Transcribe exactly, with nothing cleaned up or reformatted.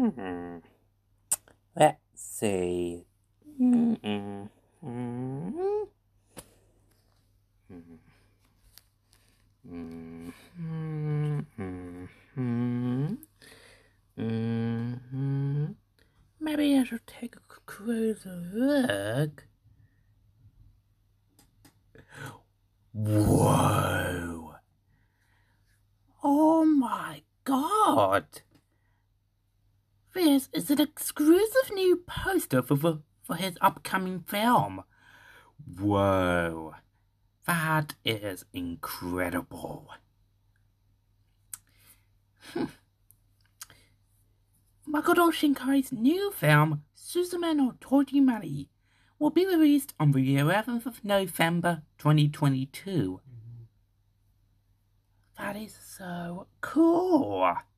Hmm. Let's see. Mm-mm. Mm-mm. Mm-hmm. Mm-hmm. Mm-hmm. Maybe I should take a closer look. Whoa! Oh my god! This is an exclusive new poster for, for, for his upcoming film. Whoa! That is incredible. Makoto Shinkai's new film, Suzume no Tojimari, will be released on the eleventh of November twenty twenty-two. Mm-hmm. That is so cool.